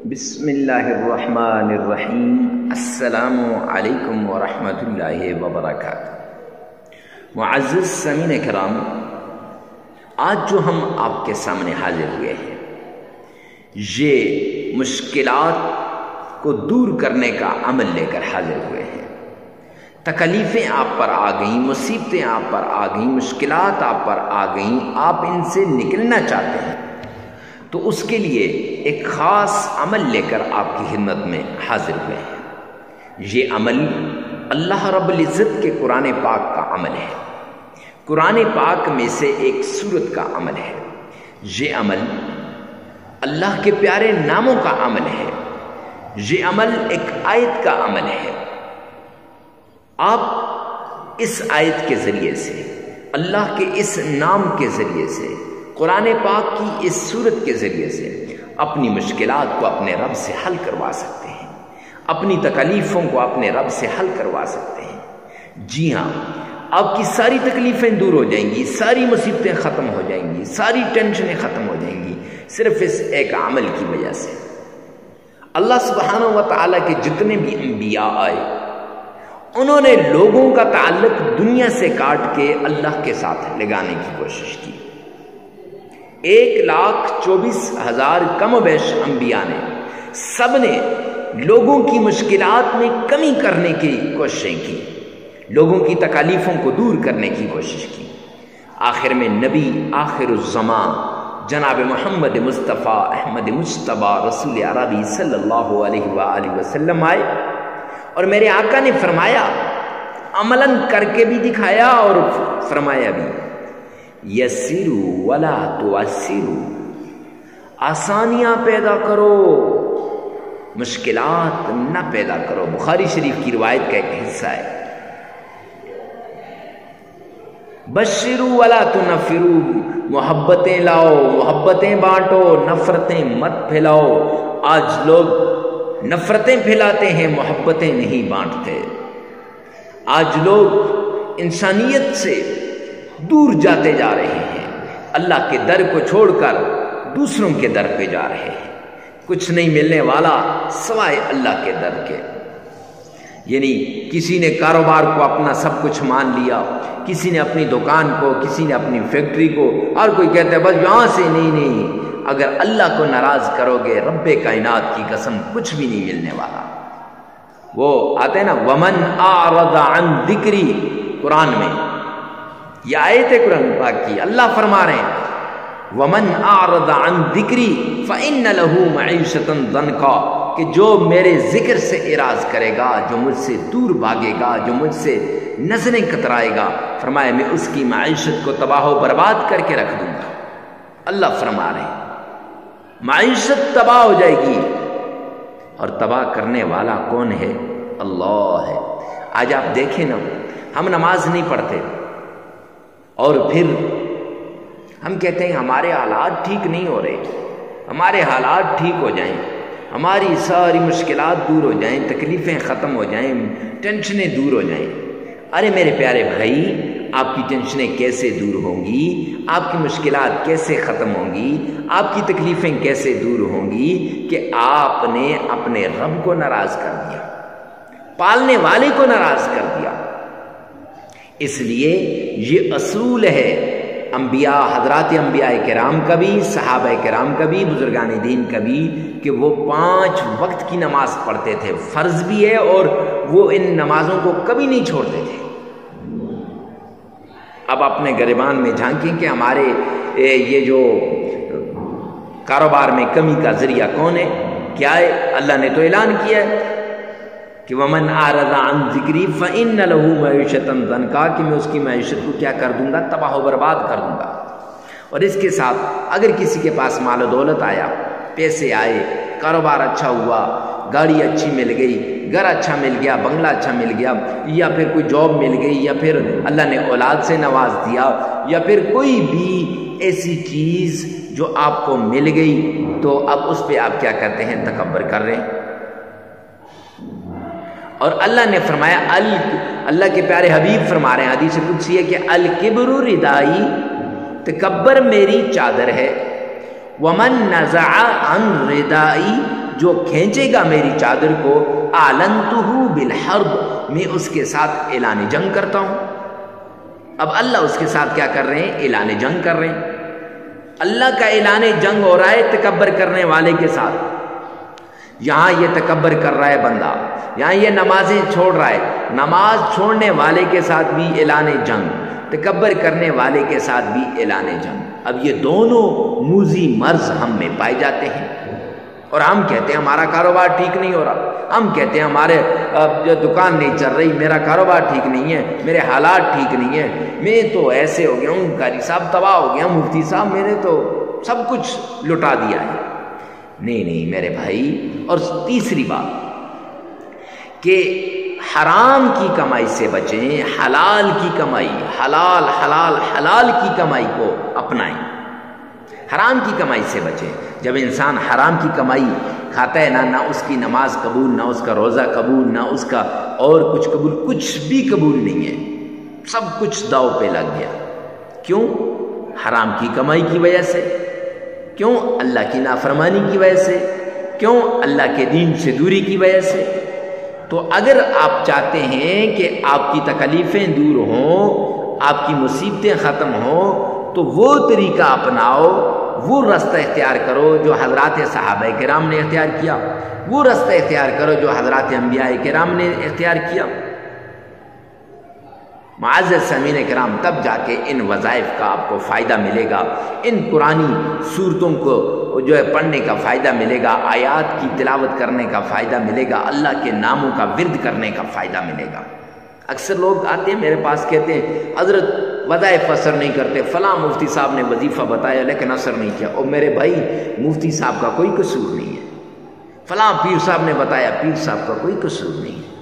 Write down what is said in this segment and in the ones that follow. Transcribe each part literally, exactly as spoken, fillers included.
بسم اللہ الرحمن الرحیم۔ السلام علیکم ورحمۃ اللہ وبرکاتہ۔ معزز سامعین کرام، آج جو ہم آپ کے سامنے حاضر ہوئے ہیں، یہ مشکلات کو دور کرنے کا عمل لے کر حاضر ہوئے ہیں۔ تکلیفیں آپ پر آ گئیں، مصیبتیں آپ پر آ گئیں، مشکلات آپ پر آ گئیں، آپ ان سے نکلنا چاہتے ہیں، تو اس کے لیے ایک خاص عمل لے کر آپ کی خدمت میں حاضر ہوئے ہیں۔ یہ عمل اللہ رب العزت کے قرآن پاک کا عمل ہے، قرآن پاک میں سے ایک سورت کا عمل ہے۔ یہ عمل اللہ کے پیارے ناموں کا عمل ہے، یہ عمل ایک آیت کا عمل ہے۔ آپ اس آیت کے ذریعے سے، اللہ کے اس نام کے ذریعے سے، قرآن پاک کی اس سورت کے ذریعے سے اپنی مشکلات کو اپنے رب سے حل کروا سکتے ہیں، اپنی تکلیفوں کو اپنے رب سے حل کروا سکتے ہیں۔ جی ہاں، آپ کی ساری تکلیفیں دور ہو جائیں گی، ساری مصیبتیں ختم ہو جائیں گی، ساری ٹینشنیں ختم ہو جائیں گی، صرف اس ایک عمل کی وجہ سے۔ اللہ سبحانہ و تعالیٰ کے جتنے بھی انبیاء آئے، انہوں نے لوگوں کا تعلق دنیا سے کاٹ کے اللہ کے ساتھ لگانے کی کوشش کی۔ ایک لاکھ چوبیس ہزار کم و بیش انبیاء نے، سب نے لوگوں کی مشکلات میں کمی کرنے کی کوششیں کی، لوگوں کی تکالیفوں کو دور کرنے کی کوشش کی۔ آخر میں نبی آخر الزمان جناب محمد مصطفیٰ احمد مجتبیٰ رسول عربی صلی اللہ علیہ وآلہ وسلم آئے، اور میرے آقا نے فرمایا، عملاً کر کے بھی دکھایا اور فرمایا بھی، یسروا ولا تعسروا، آسانیاں پیدا کرو، مشکلات نہ پیدا کرو۔ بخاری شریف کی روایت کا ایک حصہ ہے۔ بشروا ولا تنفروا، محبتیں لاؤ، محبتیں بانٹو، نفرتیں مت پھیلاؤ۔ آج لوگ نفرتیں پھیلاتے ہیں، محبتیں نہیں بانٹتے۔ آج لوگ انسانیت سے دور جاتے جا رہے ہیں، اللہ کے در کو چھوڑ کر دوسروں کے در پہ جا رہے ہیں۔ کچھ نہیں ملنے والا سوائے اللہ کے در کے۔ یعنی کسی نے کاروبار کو اپنا سب کچھ مان لیا، کسی نے اپنی دکان کو، کسی نے اپنی فیکٹری کو، اور کوئی کہتا ہے بس یہاں سے نہیں نہیں اگر اللہ کو ناراض کرو گے، رب کائنات کی قسم کچھ بھی نہیں ملنے والا۔ وہ آتے ہیں نا، ومن اعرض عن ذکری، قرآن میں یہ آیت ہے قرآن پاک کی، اللہ فرما رہے ہیں وَمَنْ أَعْرَضَ عَنْ ذِكْرِي فَإِنَّ لَهُ مَعِيشَةً ضَنْكًا، کہ جو میرے ذکر سے اعراض کرے گا، جو مجھ سے دور بھاگے گا، جو مجھ سے نظریں کترائے گا، فرمایا میں اس کی معیشت کو تباہ و برباد کر کے رکھ دوں گا۔ اللہ فرما رہے ہیں معیشت تباہ ہو جائے گی، اور تباہ کرنے والا کون ہے؟ اللہ ہے۔ آج آپ دیکھیں نا، ہم نماز نہیں پڑھتے، اور پھر ہم کہتے ہیں ہمارے حالات ٹھیک نہیں ہو رہے، ہمارے حالات ٹھیک ہو جائیں، ہماری ساری مشکلات دور ہو جائیں، تکلیفیں ختم ہو جائیں، ٹینشنیں دور ہو جائیں۔ ارے میرے پیارے بھائی، آپ کی ٹینشنیں کیسے دور ہوں گی؟ آپ کی مشکلات کیسے ختم ہوں گی؟ آپ کی تکلیفیں کیسے دور ہوں گی کہ آپ نے اپنے رب کو ناراض کر دیا، پالنے والے کو ناراض کر دیا۔ اس لیے یہ اصول ہے انبیاء، حضرات انبیاء کرام کا بھی، صحابہ کرام کا بھی، بزرگان دین کا بھی، کہ وہ پانچ وقت کی نماز پڑھتے تھے، فرض بھی ہے، اور وہ ان نمازوں کو کبھی نہیں چھوڑتے تھے۔ اب اپنے گریبان میں جھانکیں کہ ہمارے یہ جو کاروبار میں کمی کا ذریعہ کون ہے؟ کیا ہے؟ اللہ نے تو اعلان کیا ہے کہ وَمَنْ أَعْرَضَ عَنْ ذِكْرِي فَإِنَّ لَهُ مَعِيشَةً ضَنْكًا، کہ میں اس کی معیشت کو کیا کر دوں گا؟ تباہ و برباد کر دوں گا۔ اور اس کے ساتھ اگر کسی کے پاس مال و دولت آیا، پیسے آئے، کاروبار اچھا ہوا، گاڑی اچھی مل گئی، گھر اچھا مل گیا، بنگلہ اچھا مل گیا، یا پھر کوئی جاب مل گئی، یا پھر اللہ نے اولاد سے نواز دیا، یا پھر کوئی بھی ایسی چیز جو آپ کو مل گئی، تو اب اس پہ آپ کیا کرتے ہیں؟ تکبر کر رہے ہیں۔ اور اللہ نے فرمایا، اللہ کے پیارے حبیب فرما رہے ہیں، حدیث قدسی ہے کہ الکبر ردائی، تکبر میری چادر ہے، ومن نزع عن ردائی جو کھینچے گا میری چادر کو اعلنتہ بالحرب، میں اس کے ساتھ اعلان جنگ کرتا ہوں۔ اب اللہ اس کے ساتھ کیا کر رہے ہیں؟ اعلان جنگ کر رہے ہیں۔ اللہ کا اعلان جنگ ہو رہا ہے تکبر کرنے والے کے ساتھ۔ یہاں یہ تکبر کر رہا ہے بندہ، یہاں یہ نمازیں چھوڑ رہا ہے، نماز چھوڑنے والے کے ساتھ بھی اعلان جنگ، تکبر کرنے والے کے ساتھ بھی اعلان جنگ۔ اب یہ دونوں موذی مرض ہم میں پائے جاتے ہیں، اور ہم کہتے ہیں ہمارا کاروبار ٹھیک نہیں ہو رہا، ہم کہتے ہیں ہمارے جو دکان نہیں چل رہی، میرا کاروبار ٹھیک نہیں ہے، میرے حالات ٹھیک نہیں ہیں، میں تو ایسے ہو گیا ہوں، قاری صاحب تباہ ہو گیا، مفتی صاحب میں نے تو سب کچھ لٹا دیا ہے۔ نہیں نہیں میرے بھائی۔ اور تیسری بات کہ حرام کی کمائی سے بچیں، حلال کی کمائی، حلال حلال حلال کی کمائی کو اپنائیں، حرام کی کمائی سے بچیں۔ جب انسان حرام کی کمائی کھاتا ہے نا، نہ اس کی نماز قبول، نہ اس کا روزہ قبول، نہ اس کا اور کچھ قبول، کچھ بھی قبول نہیں ہے، سب کچھ داؤ پہ لگ گیا۔ کیوں؟ حرام کی کمائی کی وجہ سے۔ کیوں؟ اللہ کی نافرمانی کی وجہ سے۔ کیوں؟ اللہ کے دین سے دوری کی وجہ سے۔ تو اگر آپ چاہتے ہیں کہ آپ کی تکلیفیں دور ہوں، آپ کی مصیبتیں ختم ہوں، تو وہ طریقہ اپناؤ، وہ رستہ اختیار کرو جو حضرات صحابہ کرام نے اختیار کیا، وہ رستہ اختیار کرو جو حضرات انبیاء کرام نے اختیار کیا۔ معزز سامعین کرام، تب جا کے ان وظائف کا آپ کو فائدہ ملے گا، ان قرآنی صورتوں کو جو ہے پڑھنے کا فائدہ ملے گا، آیات کی تلاوت کرنے کا فائدہ ملے گا، اللہ کے ناموں کا ورد کرنے کا فائدہ ملے گا۔ اکثر لوگ آتے ہیں میرے پاس، کہتے ہیں حضرت وظائف اثر نہیں کرتے، فلاں مفتی صاحب نے وظیفہ بتایا لیکن اثر نہیں کیا۔ اور میرے بھائی، مفتی صاحب کا کوئی قصور نہیں ہے، فلاں پیر صاحب نے بتایا، پیر صاحب کا کوئی قصور نہیں ہے،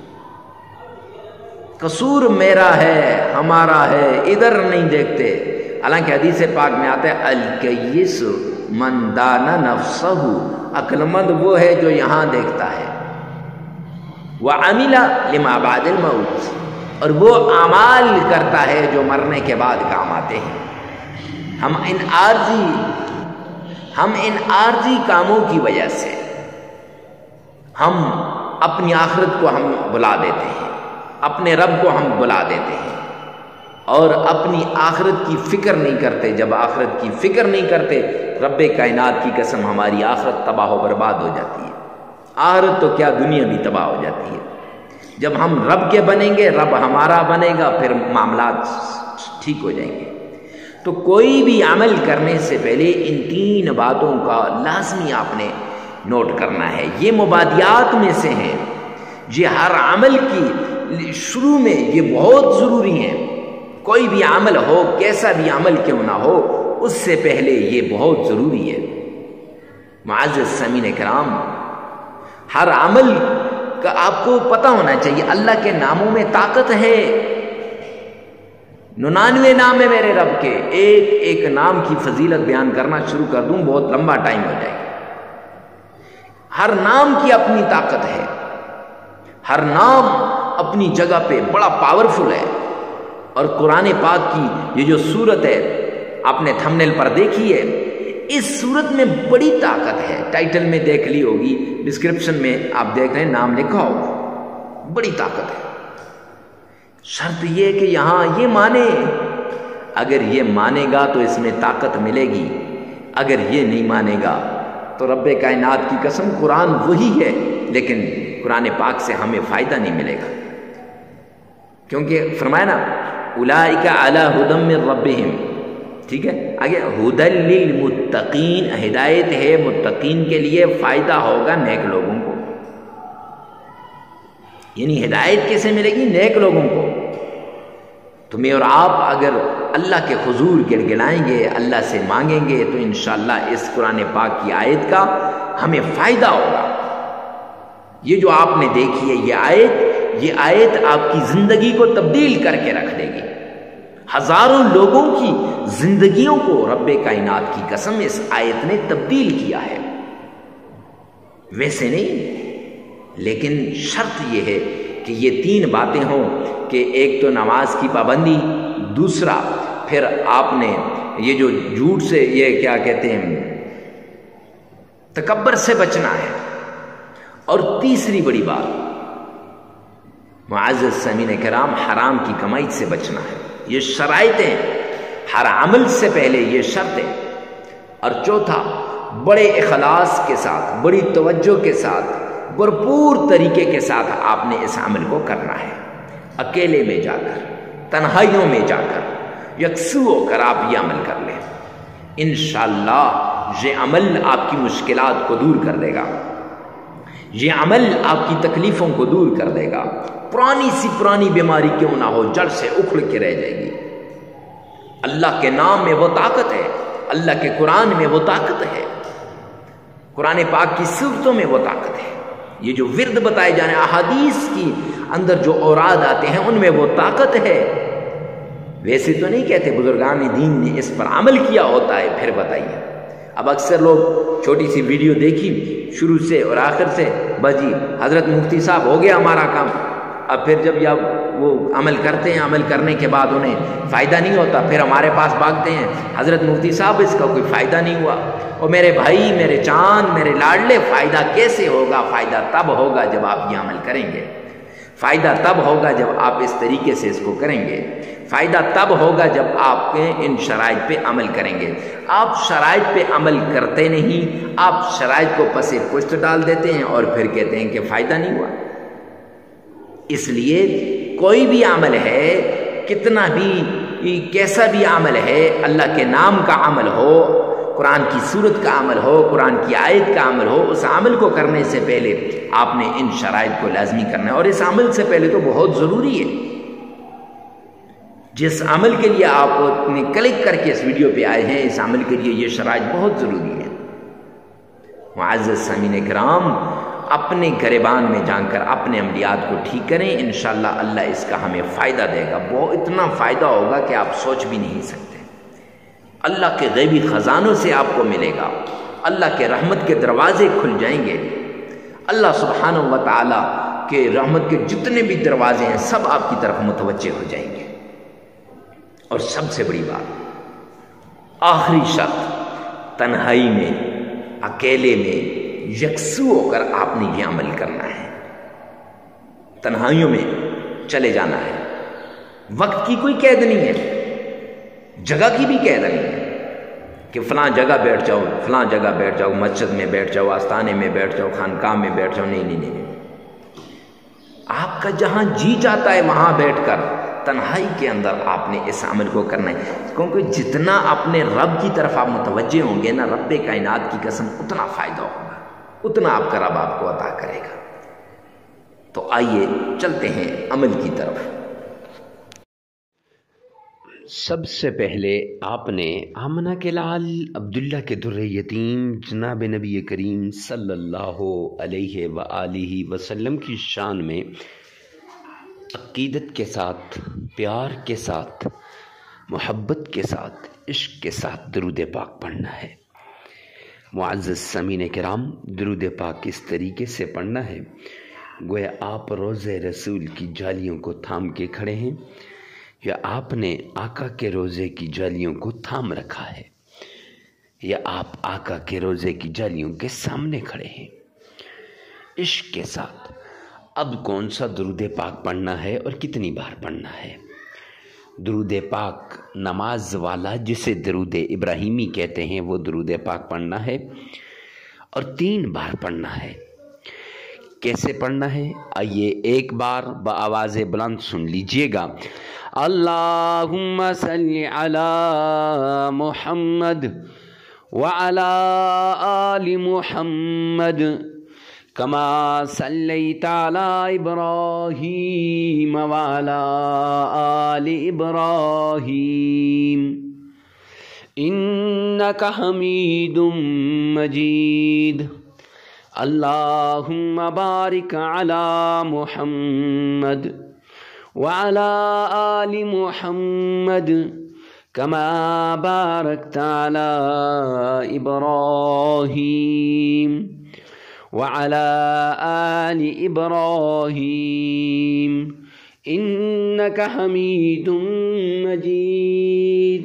قصور میرا ہے، ہمارا ہے، ادھر نہیں دیکھتے۔ حالانکہ حدیث پاک میں آتا ہے الکیس من دان نفسہ، عقل مند وہ ہے جو یہاں دیکھتا ہے، وعمل لما بعد الموت، اور وہ اعمال کرتا ہے جو مرنے کے بعد کام آتے ہیں۔ ہم ان عارضی ہم ان عارضی کاموں کی وجہ سے ہم اپنی آخرت کو ہم بلا دیتے ہیں، اپنے رب کو ہم بلا دیتے ہیں، اور اپنی آخرت کی فکر نہیں کرتے۔ جب آخرت کی فکر نہیں کرتے، رب کائنات کی قسم ہماری آخرت تباہ و برباد ہو جاتی ہے۔ آخرت تو کیا، دنیا بھی تباہ ہو جاتی ہے۔ جب ہم رب کے بنیں گے، رب ہمارا بنے گا، پھر معاملات ٹھیک ہو جائیں گے۔ تو کوئی بھی عمل کرنے سے پہلے ان تین باتوں کا لازمی آپ نے نوٹ کرنا ہے۔ یہ مبادیات میں سے ہیں، یہ ہر عمل کی شروع میں یہ بہت ضروری ہیں۔ کوئی بھی عمل ہو، کیسا بھی عمل کیوں نہ ہو، اس سے پہلے یہ بہت ضروری ہے۔ معزز سامعین کرام، ہر عمل کا آپ کو پتہ ہونا چاہیے، اللہ کے ناموں میں طاقت ہے۔ ننانوے نام ہے میرے رب کے، ایک ایک نام کی فضیلت بیان کرنا شروع کر دوں بہت لمبا ٹائم ہو جائے گا۔ ہر نام کی اپنی طاقت ہے، ہر نام اپنی جگہ پہ بڑا پاورفل ہے۔ اور قرآن پاک کی یہ جو صورت ہے، آپ نے تھمبنیل پر دیکھی ہے، اس صورت میں بڑی طاقت ہے۔ ٹائٹل میں دیکھ لی ہوگی، ڈسکرپشن میں آپ دیکھ رہے ہیں نام لکھا ہوگا، بڑی طاقت ہے۔ شرط یہ کہ یہاں یہ مانے، اگر یہ مانے گا تو اس میں طاقت ملے گی، اگر یہ نہیں مانے گا تو رب کائنات کی قسم قرآن وہی ہے، لیکن قرآن پاک سے ہمیں فائدہ نہیں ملے گا۔ کیونکہ فرمایا نا اولئک علی ھدی من ربہم، ٹھیک ہے، آگے ھدی للمتقین، ہدایت ہے متقین کے لیے، فائدہ ہوگا نیک لوگوں کو۔ یعنی ہدایت کیسے ملے گی؟ نیک لوگوں کو۔ تمہیں اور آپ اگر اللہ کے حضور گڑگڑائیں گے، اللہ سے مانگیں گے، تو انشاءاللہ اس قرآن پاک کی آیت کا ہمیں فائدہ ہوگا۔ یہ جو آپ نے دیکھی ہے یہ آیت، یہ آیت آپ کی زندگی کو تبدیل کر کے رکھ دے گی۔ ہزاروں لوگوں کی زندگیوں کو رب کائنات کی قسم اس آیت نے تبدیل کیا ہے۔ ویسے نہیں، لیکن شرط یہ ہے کہ یہ تین باتیں ہوں کہ ایک تو نماز کی پابندی، دوسرا پھر آپ نے یہ جو جھوٹ سے، یہ کیا کہتے ہیں، تکبر سے بچنا ہے، اور تیسری بڑی بات معزز سامعین کرام، حرام کی کمائی سے بچنا ہے۔ یہ شرائطیں، ہر عمل سے پہلے یہ شرطیں۔ اور چوتھا، بڑے اخلاص کے ساتھ، بڑی توجہ کے ساتھ، بھرپور طریقے کے ساتھ آپ نے اس عمل کو کرنا ہے۔ اکیلے میں جا کر، تنہائیوں میں جا کر، یکسو ہو کر آپ یہ عمل کر لیں، انشاءاللہ یہ عمل آپ کی مشکلات کو دور کر دے گا، یہ عمل آپ کی تکلیفوں کو دور کر دے گا۔ پرانی سی پرانی بیماری کیوں نہ ہو، جڑ سے اکھڑ کے رہ جائے گی۔ اللہ کے نام میں وہ طاقت ہے، اللہ کے قرآن میں وہ طاقت ہے، قرآن پاک کی صورتوں میں وہ طاقت ہے۔ یہ جو ورد بتائے جانے، احادیث کی اندر جو اوراد آتے ہیں، ان میں وہ طاقت ہے۔ ویسے تو نہیں کہتے، بزرگان دین نے اس پر عمل کیا ہوتا ہے۔ پھر بتائیے، اب اکثر لوگ چھوٹی سی ویڈیو دیکھی شروع سے اور آخر سے، بس جی حضرت مفتی صاحب ہو گیا ہمارا کام۔ اب پھر جب یا وہ عمل کرتے ہیں، عمل کرنے کے بعد انہیں فائدہ نہیں ہوتا، پھر ہمارے پاس بھاگتے ہیں، حضرت مفتی صاحب اس کا کوئی فائدہ نہیں ہوا۔ اور میرے بھائی، میرے چاند، میرے لاڈلے، فائدہ کیسے ہوگا؟ فائدہ تب ہوگا جب آپ یہ عمل کریں گے، فائدہ تب ہوگا جب آپ اس طریقے سے اس کو کریں گے، فائدہ تب ہوگا جب آپ ان شرائط پہ عمل کریں گے۔ آپ شرائط پہ عمل کرتے نہیں، آپ شرائط کو پس پشت ڈال دیتے ہیں اور پھر کہتے ہیں کہ فائدہ نہیں ہوا۔ اس لیے کوئی بھی عمل ہے، کتنا بھی کیسا بھی عمل ہے، اللہ کے نام کا عمل ہو، قرآن کی سورت کا عمل ہو، قرآن کی آیت کا عمل ہو، اس عمل کو کرنے سے پہلے آپ نے ان شرائط کو لازمی کرنا ہے۔ اور اس عمل سے پہلے تو بہت ضروری ہے، جس عمل کے لیے آپ نے کلک کر کے اس ویڈیو پہ آئے ہیں، اس عمل کے لیے یہ شرائط بہت ضروری ہے۔ معزز سامعین کرام، اپنے گریبان میں جان کر اپنے عملیات کو ٹھیک کریں، انشاءاللہ اللہ اس کا ہمیں فائدہ دے گا۔ وہ اتنا فائدہ ہوگا کہ آپ سوچ بھی نہیں سکتے۔ اللہ کے غیبی خزانوں سے آپ کو ملے گا، اللہ کے رحمت کے دروازے کھل جائیں گے، اللہ سبحانہ و تعالیٰ کے رحمت کے جتنے بھی دروازے ہیں سب آپ کی طرف متوجہ ہو جائیں گے۔ اور سب سے بڑی بات، آخری شرط، تنہائی میں، اکیلے میں، یکسو ہو کر آپ نے یہ عمل کرنا ہے۔ تنہائیوں میں چلے جانا ہے، وقت کی کوئی قید نہیں ہے، جگہ کی بھی قید نہیں ہے کہ فلاں جگہ بیٹھ جاؤ، فلاں جگہ بیٹھ جاؤ، مسجد میں بیٹھ جاؤ، آستانے میں بیٹھ جاؤ، خانقاہ میں بیٹھ جاؤ، نہیں نہیں نہیں۔ آپ کا جہاں جی چاہتا ہے وہاں بیٹھ کر تنہائی کے اندر آپ نے اس عمل کو کرنا ہے، کیونکہ جتنا اپنے رب کی طرف آپ متوجہ ہوں گے نا، رب کائنات کی قسم، اتنا فائدہ ہوگا، اتنا آپ کا رب آپ کو عطا کرے گا۔ تو آئیے چلتے ہیں عمل کی طرف۔ سب سے پہلے آپ نے آمنہ کے لال عبداللہ کے در یتیم جناب نبی کریم صلی اللہ علیہ وآلہ وسلم کی شان میں عقیدت کے ساتھ، پیار کے ساتھ، محبت کے ساتھ، عشق کے ساتھ درود پاک پڑھنا ہے۔ معزز سامعین کرام، درود پاک اس طریقے سے پڑھنا ہے گویا آپ روضہ رسول کی جالیوں کو تھام کے کھڑے ہیں، یا آپ نے آقا کے روضے کی جالیوں کو تھام رکھا ہے، یا آپ آقا کے روضے کی جالیوں کے سامنے کھڑے ہیں، عشق کے ساتھ۔ اب کون سا درود پاک پڑھنا ہے اور کتنی بار پڑھنا ہے؟ درود پاک نماز والا، جسے درود ابراہیمی کہتے ہیں، وہ درود پاک پڑھنا ہے اور تین بار پڑھنا ہے۔ کیسے پڑھنا ہے؟ آئیے ایک بار بآواز بلند سن لیجئے گا۔ اللہم صلی علی محمد وعلی آل محمد کما صلیت علی ابراہیم وعلی آل ابراہیم انک حمید مجید۔ اللہم بارک علی محمد وعلی آل محمد کما بارکت علی ابراہیم وعلی آل ابراہیم انک حمید مجید۔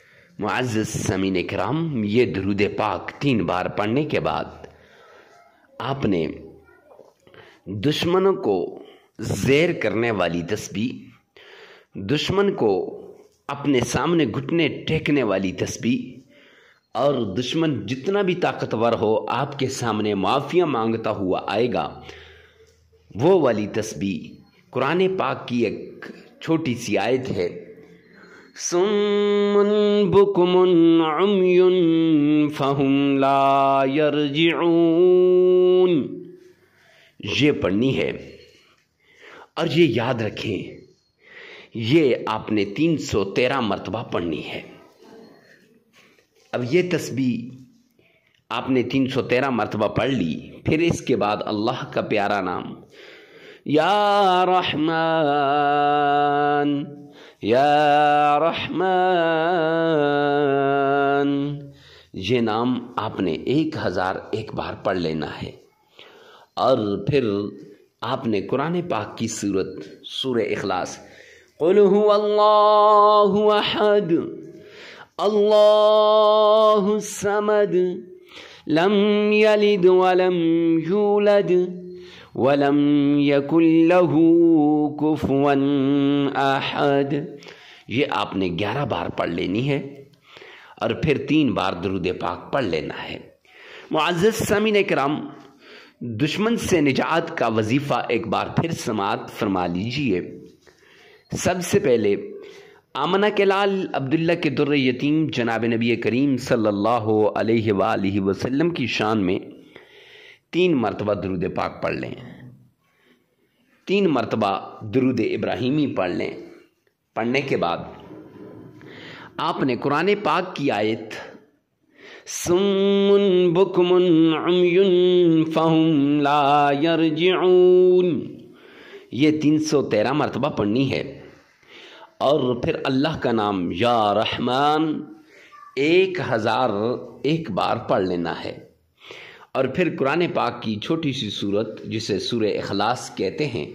معزز سامعین کرام، یہ درود پاک تین بار پڑھنے کے بعد आपने दुश्मनों को ज़ेर करने वाली तस्बीह, दुश्मन को अपने सामने घुटने टेकने वाली तस्बीह, और दुश्मन जितना भी ताकतवर हो आपके सामने माफ़िया मांगता हुआ आएगा, वो वाली तस्बीह कुरान पाक की एक छोटी सी आयत है, सुम्मुन बुकुमुन उम्युन फहुम ला यरजिऊन, ये पढ़नी है। और ये याद रखें, ये आपने तीन सौ तेरह मरतबा पढ़नी है। अब ये तस्बीह आपने तीन सौ तेरह मरतबा पढ़ ली, फिर इसके बाद अल्लाह का प्यारा नाम या रहमान या रहमान, ये नाम आपने एक हजार एक बार पढ़ लेना है। और फिर आपने कुरान पाक की सूरत सूरह इखलास, क़ुल हुवल्लाहु अहद अल्लाहु समद लम यलिद वलम यूलद वलम यकुल लहू कुफुवन अहद, ये आपने ग्यारह बार पढ़ लेनी है। और फिर तीन बार दुरूद पाक पढ़ लेना है। मुअज़्ज़ज़ सामीन इकराम, दुश्मन से निजात का वजीफ़ा एक बार फिर समाअत फरमा लीजिए। सबसे पहले आमना के लाल अब्दुल्ला के दुर्र यतीम जनाब नबी करीम सल्लल्लाहु अलैहि वालिहि वसल्लम की शान में तीन मरतबा दुरूद पाक पढ़ लें, तीन मरतबा दुरूद इब्राहिमी पढ़ लें। पढ़ने के बाद आपने कुरान पाक की आयत सुम्मुन बुकमुन उम्युन फहुम ला यरजिऊन, ये तीन सौ तेरह मरतबा पढ़नी है। और फिर अल्लाह का नाम या रहमान एक हज़ार एक बार पढ़ लेना है। और फिर कुरान पाक की छोटी सी सूरत जिसे सूरह इखलास कहते हैं,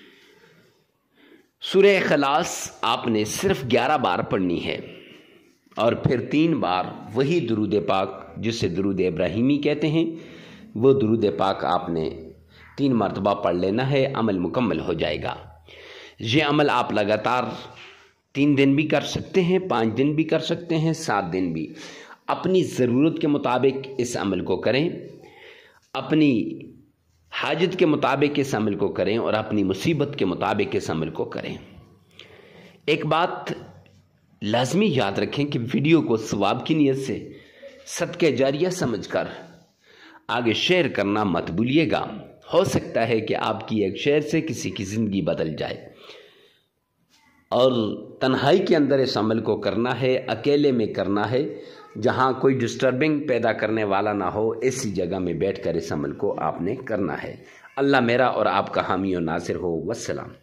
सूरह इखलास आपने सिर्फ ग्यारह बार पढ़नी है। और फिर तीन बार वही दुरूद पाक जिसे दुरूद इब्राहिमी कहते हैं, वो दुरूद पाक आपने तीन मरतबा पढ़ लेना है। अमल मुकम्मल हो जाएगा। ये अमल आप लगातार तीन दिन भी कर सकते हैं, पाँच दिन भी कर सकते हैं, सात दिन भी। अपनी ज़रूरत के मुताबिक इस अमल को करें, अपनी हाजत के मुताबिक इस अमल को करें और अपनी मुसीबत के मुताबिक इस अमल को करें। एक बात लाजमी याद रखें कि वीडियो को सवाब की नीयत से सदक़े जारिया समझकर आगे शेयर करना मत भूलिएगा। हो सकता है कि आपकी एक शेयर से किसी की ज़िंदगी बदल जाए। और तन्हाई के अंदर इस अमल को करना है, अकेले में करना है, जहाँ कोई डिस्टर्बिंग पैदा करने वाला ना हो, ऐसी जगह में बैठकर इस अमल को आपने करना है। अल्लाह मेरा और आपका हामी और नासिर हो। वस्सलाम।